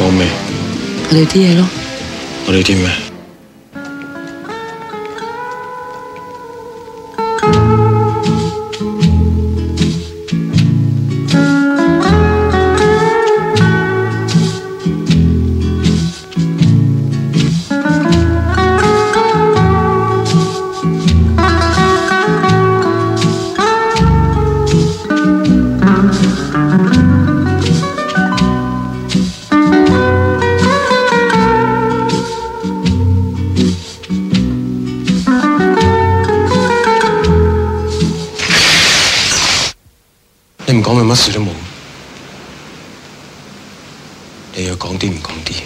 講咩？ 我哋啲嘢咯。 我哋啲咩？你唔講咪乜事都冇，你要講啲唔講啲。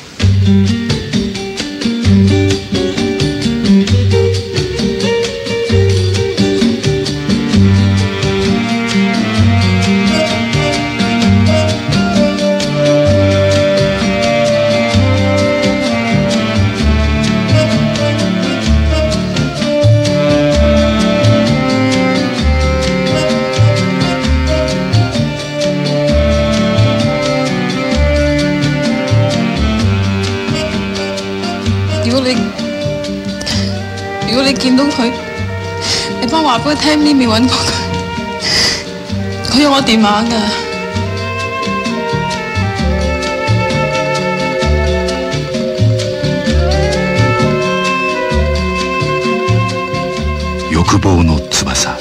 如果你見到佢，你幫我話俾佢聽，咪咪揾過佢，佢有我電話㗎。 欲望の翼。